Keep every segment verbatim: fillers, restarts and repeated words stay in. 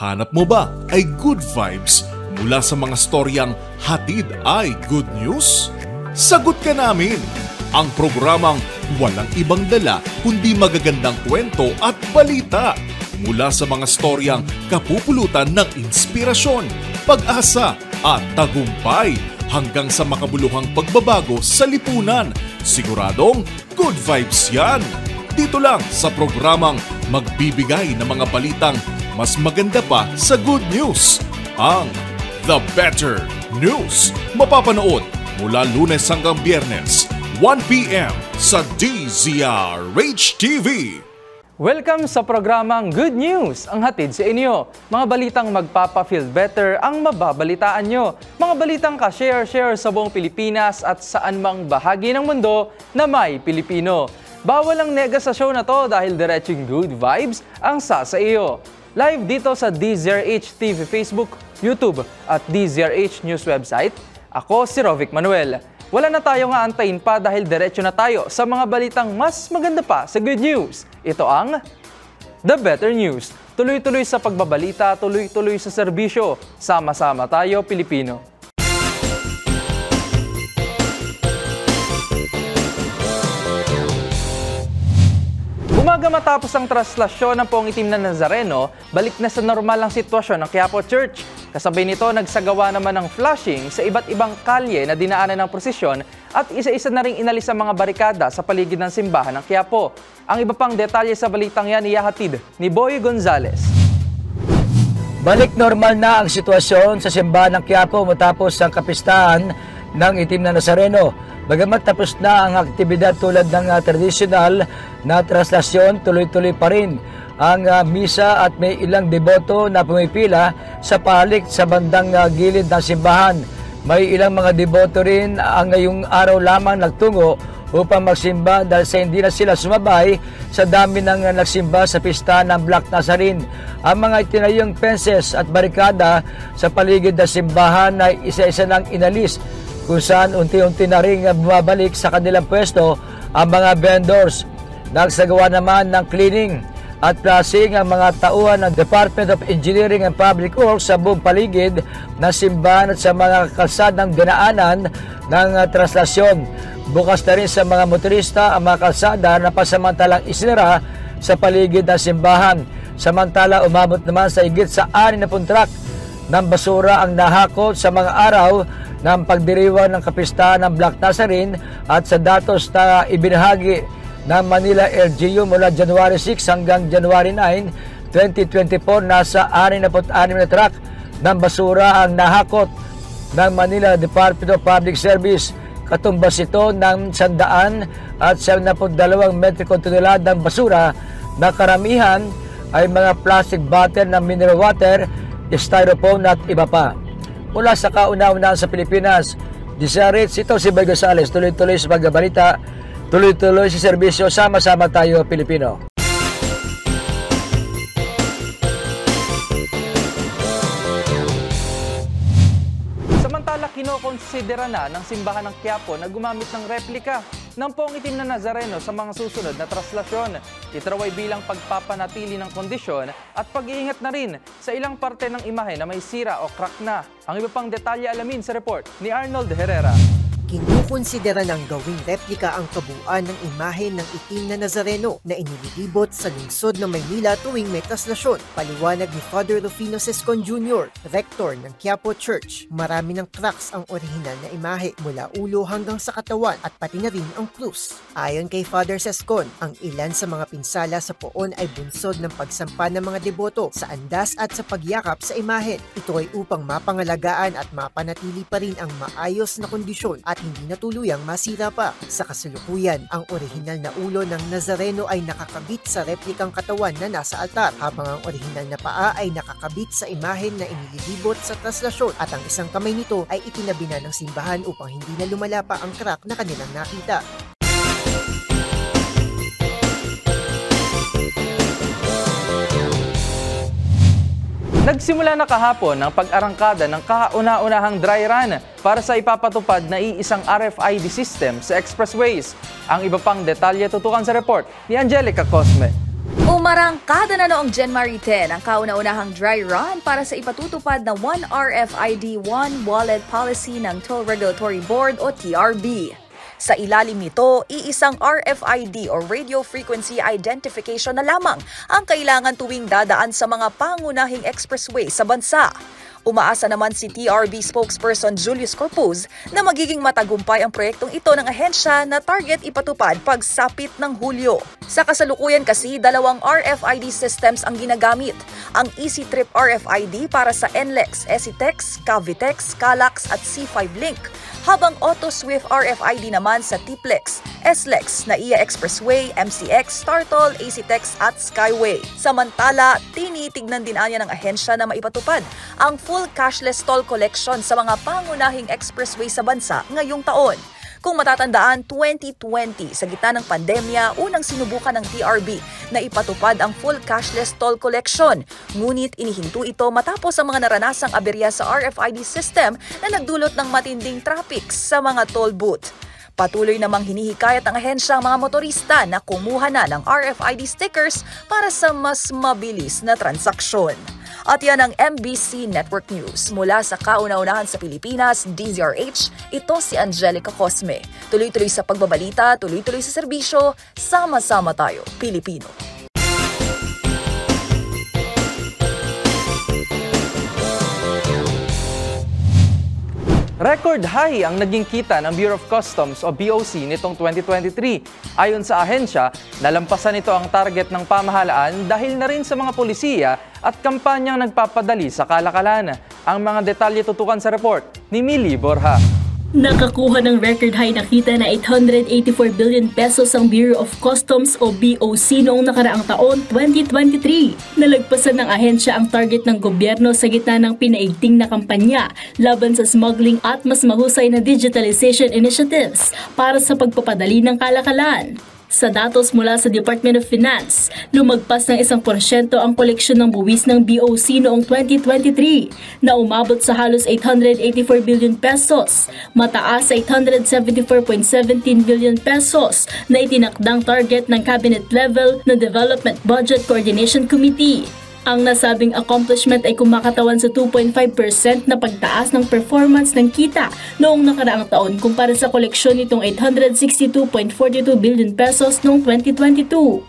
Hanap mo ba ay good vibes mula sa mga storyang hatid ay good news? Sagot ka namin! Ang programang walang ibang dala kundi magagandang kwento at balita mula sa mga storyang kapupulutan ng inspirasyon, pag-asa at tagumpay hanggang sa makabuluhang pagbabago sa lipunan. Siguradong good vibes yan! Dito lang sa programang magbibigay ng mga balitang mas maganda pa sa good news. Ang The Better News. Mapapanood mula Lunes hanggang Biyernes, one p m sa D Z R H T V. Welcome sa programang Good News, ang hatid sa inyo. Mga balitang magpapa-feel better ang mababalitaan nyo. Mga balitang ka-share-share sa buong Pilipinas at saan mang bahagi ng mundo na may Pilipino. Bawal ang nega sa show na to dahil diretsing good vibes ang sa sa iyo. Live dito sa D Z R H T V Facebook, YouTube at D Z R H News website. Ako si Rovic Manuel. Wala na tayo nga antayin pa dahil diretso na tayo sa mga balitang mas maganda pa sa good news. Ito ang The Better News. Tuloy-tuloy sa pagbabalita, tuloy-tuloy sa serbisyo. Sama-sama tayo, Pilipino. Umaga matapos ang traslasyon ng Poong Itim na Nazareno, balik na sa normal ang sitwasyon ng Quiapo Church. Kasabay nito, nagsagawa naman ng flushing sa iba't ibang kalye na dinaanan ng prosesyon at isa-isa na ring inalis ang mga barikada sa paligid ng simbahan ng Quiapo. Ang iba pang detalye sa balitang yan ihahatid ni Boy Gonzales. Balik normal na ang sitwasyon sa simbahan ng Quiapo matapos ang kapistahan ng Itim na Nazareno. Bagamat tapos na ang aktibidad tulad ng uh, tradisyonal na traslasyon, tuloy-tuloy pa rin ang uh, misa at may ilang deboto na pumipila sa palik sa bandang uh, gilid ng simbahan. May ilang mga deboto rin ang ngayong araw lamang nagtungo upang magsimba dahil sa hindi na sila sumabay sa dami ng uh, nagsimba sa pista ng Black Nazarene. Ang mga itinayong fences at barikada sa paligid ng simbahan ay isa-isa nang inalis, kung saan unti-unti na rin bumabalik sa kanilang pwesto ang mga vendors. Nagsagawa naman ng cleaning at flushing ang mga tauhan ng Department of Engineering and Public Works sa buong paligid ng simbahan at sa mga kalsadang dinaanan ng traslasyon. Bukas na rin sa mga motorista ang mga kalsada na pasamantalang isinara sa paligid ng simbahan. Samantala, umabot naman sa higit sa anim na truck ng basura ang nahakot sa mga araw ng pagdiriwang ng kapistahan ng Black Nazarene at sa datos na ibinahagi ng Manila L G U mula January six hanggang January nine, twenty twenty-four, nasa anim na anim na truck ng basura ang nahakot ng Manila Department of Public Service. Katumbas ito ng sandaan at seventy-two metrikong toneladang basura na karamihan ay mga plastic bottle ng mineral water, styrofoam at iba pa. Mula sa kauna-unahan sa Pilipinas, D Z R H, ito si Boy Gonzales, tuloy-tuloy sa pagbabalita, tuloy-tuloy sa serbisyo, sama-sama tayo Pilipino. Samantala, kinokonsidera na ng simbahan ng Quiapo na gumamit ng replika ng Poong Itim na Nazareno sa mga susunod na traslasyon. Ito raw ay bilang pagpapanatili ng kondisyon at pag-iingat na rin sa ilang parte ng imahe na may sira o crack na. Ang iba pang detalye alamin sa report ni Arnold Herrera. Kinukonsidera ng gawing replika ang kabuuan ng imahe ng Itim na Nazareno na inililibot sa lungsod ng Maynila tuwing may traslasyon. Paliwanag ni Father Rufino Sescon Junior, Rector ng Quiapo Church, marami ng cracks ang orihinal na imahe mula ulo hanggang sa katawan at pati na rin ang krus. Ayon kay Father Sescon, ang ilan sa mga pinsala sa poon ay bunsod ng pagsampa ng mga deboto sa andas at sa pagyakap sa imahe. Ito ay upang mapangalagaan at mapanatili pa rin ang maayos na kondisyon at hindi na tuluyang masira pa. Sa kasalukuyan, ang orihinal na ulo ng Nazareno ay nakakabit sa replikang katawan na nasa altar, habang ang orihinal na paa ay nakakabit sa imahen na inililibot sa traslasyon at ang isang kamay nito ay itinabi na ng simbahan upang hindi na lumala pa ang crack na kanilang nakita. Nagsimula na kahapon ang pag-arangkada ng kauna-unahang dry run para sa ipapatupad na iisang R F I D system sa expressways. Ang iba pang detalye tutukan sa report ni Angelica Cosme. Umarangkada na noong January ten ang kauna-unahang dry run para sa ipatutupad na One R F I D, One Wallet policy ng Toll Regulatory Board o T R B. Sa ilalim nito, iisang R F I D o Radio Frequency Identification na lamang ang kailangan tuwing dadaan sa mga pangunahing expressway sa bansa. Umaasa naman si T R B spokesperson Julius Corpuz na magiging matagumpay ang proyektong ito ng ahensya na target ipatupad pagsapit ng Hulyo. Sa kasalukuyan kasi, dalawang R F I D systems ang ginagamit. Ang EasyTrip R F I D para sa N L E X, EasyTex, Cavitex, Calax at C five Link, habang AutoSwift R F I D naman sa T P L E X, S L E X, N A I A Expressway, M C X, StarToll, EasyTex at Skyway. Samantala, tinitignan din anya ng ahensya na maipatupad ang full cashless toll collection sa mga pangunahing expressway sa bansa ngayong taon. Kung matatandaan, twenty twenty, sa gitna ng pandemya, unang sinubukan ng T R B na ipatupad ang full cashless toll collection. Ngunit inihinto ito matapos ang mga naranasang aberya sa R F I D system na nagdulot ng matinding traffic sa mga toll booth. Patuloy namang hinihikayat ng ahensya ang mga motorista na kumuha na ng R F I D stickers para sa mas mabilis na transaksyon. At yan ang M B C Network News. Mula sa kauna-unahan sa Pilipinas, D Z R H, ito si Angelica Cosme. Tuloy-tuloy sa pagbabalita, tuloy-tuloy sa serbisyo, sama-sama tayo, Pilipino. Record high ang naging kita ng Bureau of Customs o B O C nitong twenty twenty-three. Ayon sa ahensya, nalampasan ito ang target ng pamahalaan dahil na rin sa mga polisiya at kampanyang nagpapadali sa kalakalan. Ang mga detalye tutukan sa report ni Millie Borja. Nakakuha ng record high na kita na eight hundred eighty-four billion pesos ang Bureau of Customs o B O C noong nakaraang taon, twenty twenty-three. Nalagpasan ng ahensya ang target ng gobyerno sa gitna ng pinaigting na kampanya laban sa smuggling at mas mahusay na digitalization initiatives para sa pagpapadali ng kalakalan. Sa datos mula sa Department of Finance, lumagpas ng isang porsyento ang koleksyon ng buwis ng B O C noong twenty twenty-three na umabot sa halos eight hundred eighty-four billion pesos, mataas sa eight hundred seventy-four point one seven billion pesos na itinakdang target ng cabinet level ng Development Budget Coordination Committee. Ang nasabing accomplishment ay kumakatawan sa two point five percent na pagtaas ng performance ng kita noong nakaraang taon kumpara sa koleksyon nitong eight hundred sixty-two point four two billion pesos noong twenty twenty-two.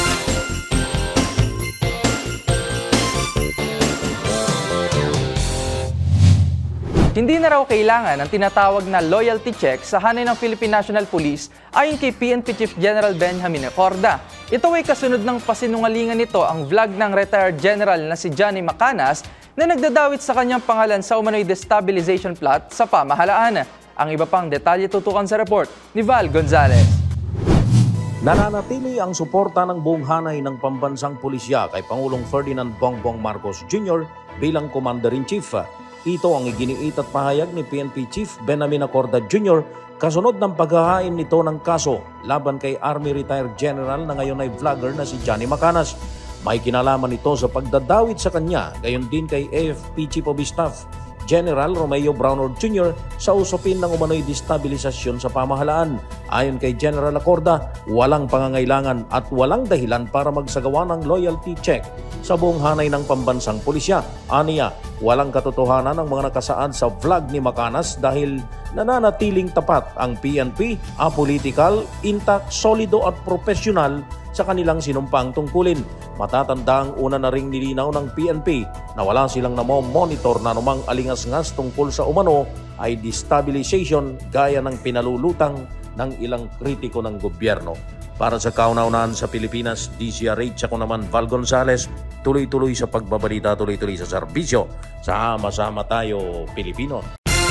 Hindi na raw kailangan ang tinatawag na loyalty check sa hanay ng Philippine National Police ayon kay P N P Chief General Benjamin Acorda. Ito ay kasunod ng pasinungalingan nito ang vlog ng retired general na si Johnny Macanas na nagdadawit sa kanyang pangalan sa umano'y destabilization plot sa pamahalaan. Ang iba pang detalye tutukan sa report ni Val Gonzalez. Nananatili ang suporta ng buong hanay ng pambansang pulisya kay Pangulong Ferdinand Bongbong Marcos Junior bilang Commander-in-Chief. Ito ang iginiit at pahayag ni P N P Chief Benjamin Acorda Junior kasunod ng paghahain nito ng kaso laban kay Army Retired General na ngayon ay vlogger na si Johnny Macanas. May kinalaman ito sa pagdadawit sa kanya, gayon din kay A F P Chief of Staff General Romeo Brownord Junior sa usapin ng umano'y destabilisasyon sa pamahalaan. Ayon kay General Acorda, walang pangangailangan at walang dahilan para magsagawa ng loyalty check sa buong hanay ng pambansang pulisya. Aniya, walang katotohanan ang mga nakasaad sa vlog ni Macanas dahil nananatiling tapat ang P N P, apolitical, intact, solido at profesional sa kanilang sinumpang tungkulin. Matatandang una na ring nilinaw ng P N P na wala silang namomonitor na anumang alingas-ngas tungkol sa umano ay destabilization gaya ng pinalulutang ng ilang kritiko ng gobyerno. Para sa kauna-unahan sa Pilipinas, D Z R H, ako naman Val Gonzalez, tuloy-tuloy sa pagbabalita, tuloy-tuloy sa serbisyo. Sama-sama tayo, Pilipino.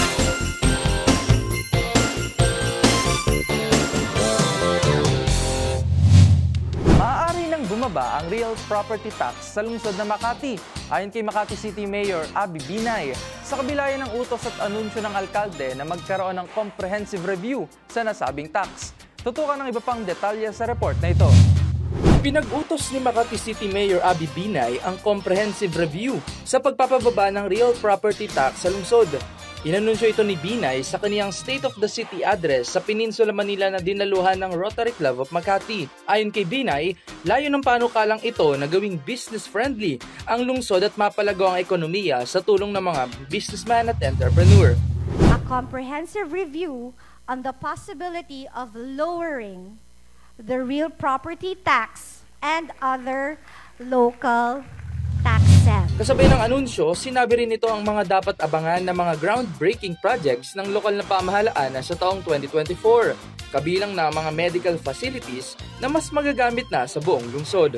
Bumaba ang real property tax sa lungsod ng Makati. Ayon kay Makati City Mayor Abby Binay, sa kabila ng utos at anunsyo ng alkalde na magkaroon ng comprehensive review sa nasabing tax. Tutukan ng iba pang detalye sa report na ito. Pinag-utos ni Makati City Mayor Abby Binay ang comprehensive review sa pagpapababa ng real property tax sa lungsod. Inanunsyo ito ni Binay sa kaniyang State of the City address sa Peninsula Manila na dinaluhan ng Rotary Club of Makati. Ayon kay Binay, layo ng panukalang ito na gawing business-friendly ang lungsod at mapalago ang ekonomiya sa tulong ng mga businessman at entrepreneur. A comprehensive review on the possibility of lowering the real property tax and other local taxes. Kasabay ng anunsyo, sinabi rin ito ang mga dapat abangan na mga groundbreaking projects ng lokal na pamahalaan sa taong twenty twenty-four, kabilang na mga medical facilities na mas magagamit na sa buong lungsod.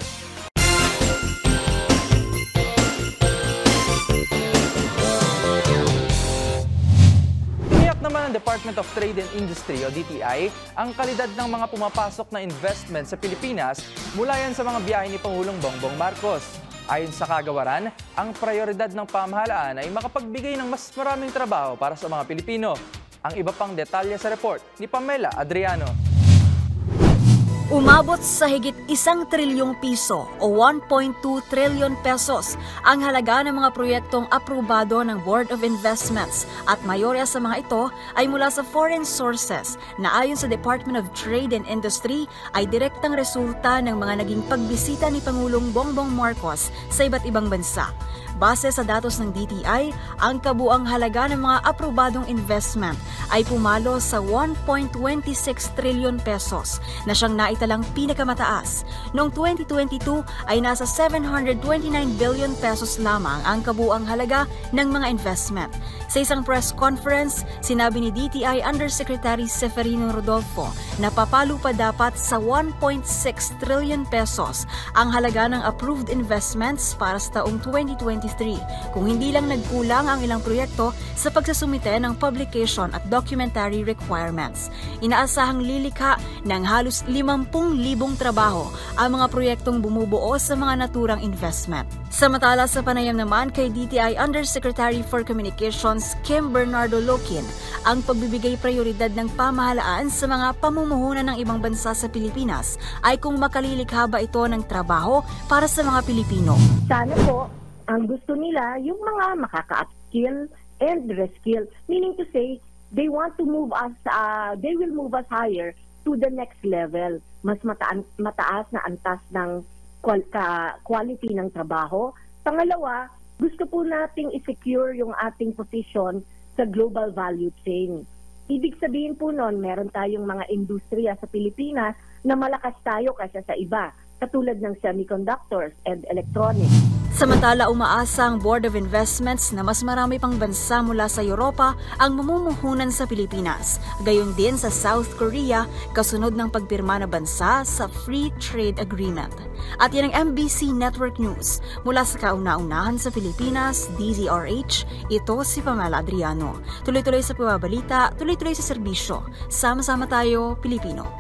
Naman ng Department of Trade and Industry o D T I ang kalidad ng mga pumapasok na investment sa Pilipinas mula yan sa mga biyahe ni Pangulong Bongbong Marcos. Ayon sa kagawaran, ang prioridad ng pamahalaan ay makapagbigay ng mas maraming trabaho para sa mga Pilipino. Ang iba pang detalye sa report ni Pamela Adriano. Umabot sa higit isang trilyong piso o one point two trillion pesos ang halaga ng mga proyektong aprobado ng Board of Investments at mayorya sa mga ito ay mula sa foreign sources na ayon sa Department of Trade and Industry ay direktang resulta ng mga naging pagbisita ni Pangulong Bongbong Marcos sa iba't ibang bansa. Base sa datos ng D T I, ang kabuang halaga ng mga aprobadong investment ay pumalo sa one point two six trillion pesos na siyang naitalang pinakamataas. Noong twenty twenty-two ay nasa seven hundred twenty-nine billion pesos lamang ang kabuang halaga ng mga investment. Sa isang press conference, sinabi ni D T I Undersecretary Seferino Rodolfo na papalo pa dapat sa one point six trillion pesos ang halaga ng approved investments para sa taong twenty twenty-three kung hindi lang nagkulang ang ilang proyekto sa pagsasumite ng publication at documentary requirements. Inaasahang lilikha ng halos limampu libong trabaho ang mga proyektong bumubuo sa mga naturang investment. Samantala sa panayam naman kay D T I Undersecretary for Communications Kim Bernardo Lokin, ang pagbibigay prioridad ng pamahalaan sa mga pamumuhunan ng ibang bansa sa Pilipinas ay kung makalilikha ba ito ng trabaho para sa mga Pilipino. Sana po, ang gusto nila yung mga makaka-upskill and reskill, meaning to say, they want to move us, uh, they will move us higher to the next level. Mas mata- mataas na antas ng quality ng trabaho. Pangalawa, gusto po nating i-secure yung ating position sa global value chain. Ibig sabihin po nun, meron tayong mga industriya sa Pilipinas na malakas tayo kaysa sa iba, katulad ng semiconductors and electronics. Samantala, umaasa ang Board of Investments na mas marami pang bansa mula sa Europa ang mamumuhunan sa Pilipinas. Gayon din sa South Korea, kasunod ng pagpirma na bansa sa Free Trade Agreement. At yan ang M B C Network News. Mula sa kauna-unahan sa Pilipinas, D Z R H, ito si Pamela Adriano. Tuloy-tuloy sa pagbabalita, tuloy-tuloy sa serbisyo. Sama-sama tayo, Pilipino.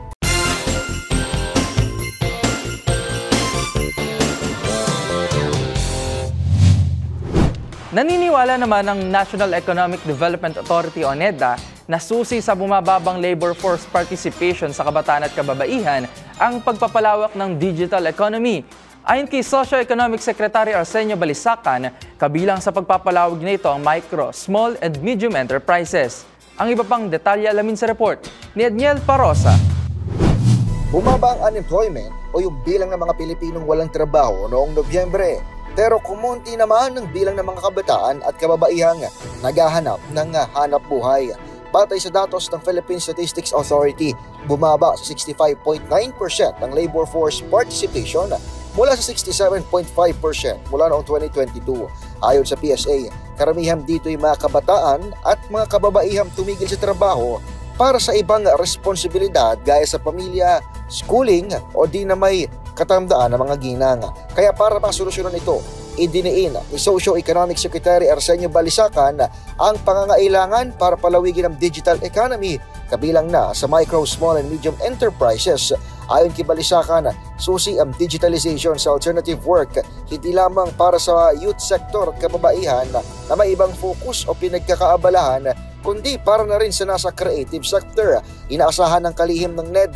Naniniwala naman ang National Economic Development Authority o NEDA na susi sa bumababang labor force participation sa kabataan at kababaihan ang pagpapalawak ng digital economy. Ayon kay Socio-Economic Secretary Arsenio Balisacan, kabilang sa pagpapalawag nito ang micro, small and medium enterprises. Ang iba pang detalye alamin sa report ni Edniel Parosa. Bumaba ang unemployment o yung bilang ng mga Pilipinong walang trabaho noong Nobyembre. Pero kumunti naman ang bilang ng mga kabataan at kababaihang naghahanap ng hanap buhay. Batay sa datos ng Philippine Statistics Authority, bumaba sa sixty-five point nine percent ang labor force participation mula sa sixty-seven point five percent mula noong twenty twenty-two. Ayon sa P S A, karamihan dito ay mga kabataan at mga kababaihang tumigil sa trabaho para sa ibang responsibilidad gaya sa pamilya, schooling o di na may katandaan ng mga ginang. Kaya para masolusyonan ito, idiniin ni Socio-Economic Secretary Arsenio Balisacan ang pangangailangan para palawigin ang digital economy kabilang na sa micro, small and medium enterprises. Ayon kay Balisacan, susi ang digitalization sa alternative work hindi lamang para sa youth sector at kababaihan na may ibang focus o pinagkakaabalahan kundi para na rin sa nasa creative sector. Inaasahan ng kalihim ng NEDA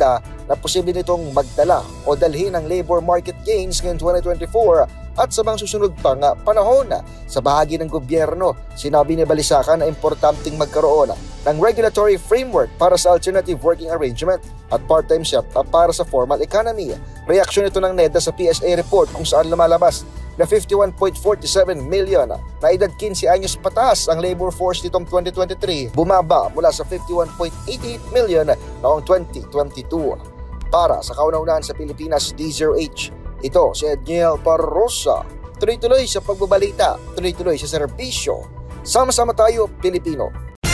na posible nitong magdala o dalhin ang labor market gains ngayong twenty twenty-four at sa mga susunod pang panahon. Sa bahagi ng gobyerno, sinabi ni Balisacan na importanteng magkaroon ng regulatory framework para sa alternative working arrangement at part-time setup para sa formal economy. Reaksyon ito ng NEDA sa P S A report kung saan lumalabas na fifty-one point four seven million na edad fifteen anyos pataas ang labor force nitong twenty twenty-three, bumaba mula sa fifty-one point eight eight million noong twenty twenty-two. Para sa kauna-unahan sa Pilipinas, D zero H, ito si Edniel Parrosa. Tuloy-tuloy sa pagbabalita, tuloy-tuloy sa serbisyo. Sama-sama tayo, Pilipino.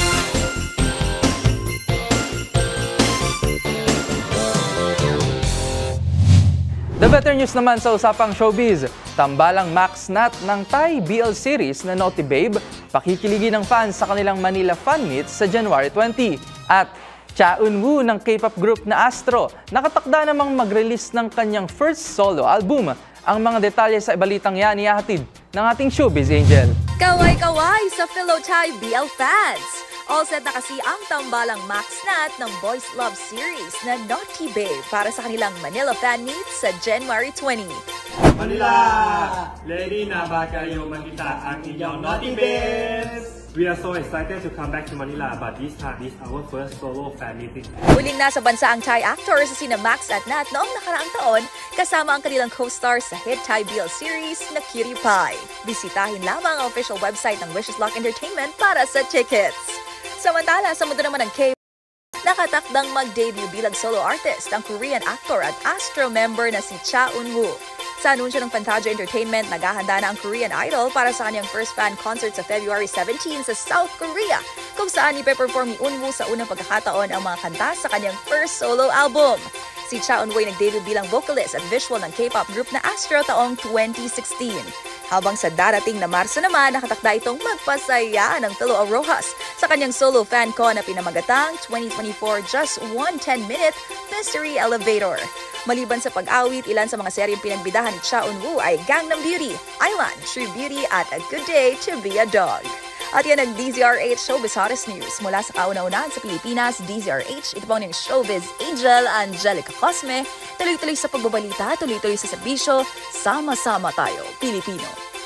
The better news naman sa usapang showbiz. Tambalang Max Nat ng Thai B L series na Naughty Babe, pakikiligin ng fans sa kanilang Manila fan meet sa January twenty. At Cha Eun-woo ng K-pop group na Astro, nakatakda namang mag-release ng kanyang first solo album. Ang mga detalye sa balitang yan ihahatid ng ating showbiz angel. Kaway-kaway sa fellow Thai B L fans! All set na kasi ang tambalang Max Nat ng Boys Love series na Naughty Babe para sa kanilang Manila fan meet sa January twenty. Manila! Ready na ba kayo makita ang inyong Naughty Babes? We are so excited to come back to Manila, but this time is our first solo fan meeting. Huling nasa bansa ang Thai actors sa sina Max at Nat noong nakaraang taon kasama ang kanilang co-stars sa hit Thai B L series na Cutie Pie. Bisitahin lamang ang official website ng Wishes Lock Entertainment para sa tickets. Samantala, sa mundo naman ng K-pop, nakatakdang mag-debut bilang solo artist ang Korean actor at Astro member na si Cha Eun-woo. Sa anunsyo ng Fantasia Entertainment, naghahanda na ang Korean Idol para sa kanyang first fan concert sa February seventeenth sa South Korea, kung saan ipe-perform ni Eun-woo sa unang pagkakataon ang mga kanta sa kanyang first solo album. Si Cha Eun-woo ay nag-debut bilang vocalist at visual ng K-pop group na Astro taong twenty sixteen. Habang sa darating na Marso naman, nakatakda itong magpasaya ng Philo Rojas sa kanyang solo fan con na pinamagatang twenty twenty-four Just One ten Minute Mystery Elevator. Maliban sa pag-awit, ilan sa mga seryeng pinagbidahan ni Cha Eun-woo ay Gangnam Beauty, Island, True Beauty at A Good Day to Be a Dog. At yan ang D Z R H Showbiz Hottest News. Mula sa kauna-unahan sa Pilipinas, D Z R H, ito po ang Showbiz Angel Angelica Cosme. Tuloy-tuloy sa pagbabalita, tuloy-tuloy sa serbisyo, sama-sama tayo, Pilipino.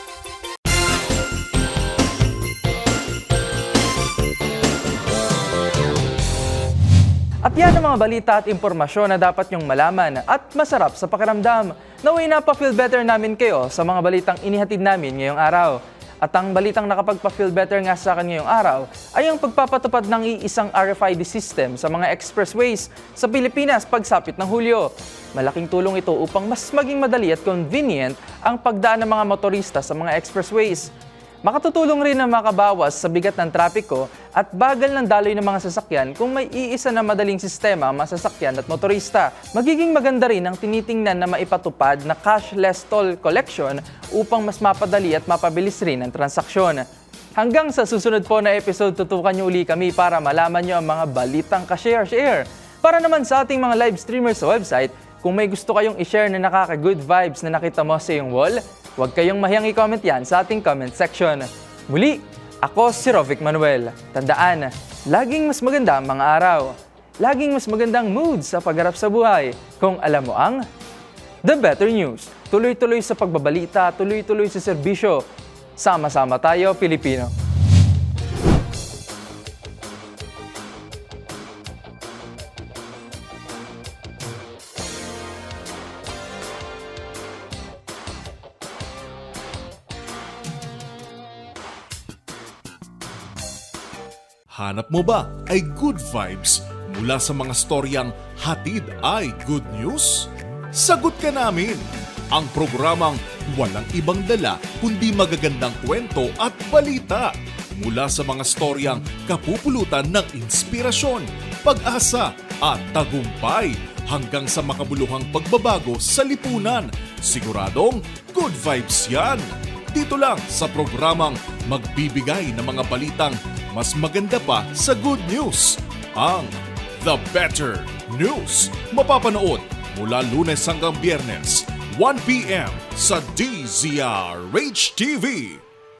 At yan ang mga balita at impormasyon na dapat nyong malaman at masarap sa pakiramdam. Naway na pa-feel better namin kayo sa mga balitang inihatid namin ngayong araw. At ang balitang nakapagpa-feel better nga sa akin ngayong araw ay ang pagpapatupad ng iisang R F I D system sa mga expressways sa Pilipinas pagsapit ng Hulyo. Malaking tulong ito upang mas maging madali at convenient ang pagdaan ng mga motorista sa mga expressways. Makatutulong rin na makabawas sa bigat ng trapiko at bagal ng daloy ng mga sasakyan kung may iisa na madaling sistema ang mga sasakyan at motorista. Magiging maganda rin ang tinitingnan na maipatupad na cashless toll collection upang mas mapadali at mapabilis rin ang transaksyon. Hanggang sa susunod po na episode, tutukan niyo uli kami para malaman niyo ang mga balitang ka-share-share. Para naman sa ating mga live streamers sa website, kung may gusto kayong i-share na nakaka-good vibes na nakita mo sa iyong wall, huwag kayong mahiyang i-comment yan sa ating comment section. Muli, ako si Rovic Manuel. Tandaan, laging mas maganda ang mga araw. Laging mas magandang mood sa pagharap sa buhay. Kung alam mo ang The Better News. Tuloy-tuloy sa pagbabalita, tuloy-tuloy sa serbisyo. Sama-sama tayo, Pilipino. Hanap mo ba ay good vibes mula sa mga storyang hatid ay good news? Sagot ka namin! Ang programang walang ibang dala kundi magagandang kwento at balita mula sa mga storyang kapupulutan ng inspirasyon, pag-asa at tagumpay hanggang sa makabuluhang pagbabago sa lipunan. Siguradong good vibes yan! Dito lang sa programang magbibigay ng mga balitang mas maganda pa sa good news, ang The Better News. Mapapanood mula Lunes hanggang Biyernes, one p m sa D Z R H T V.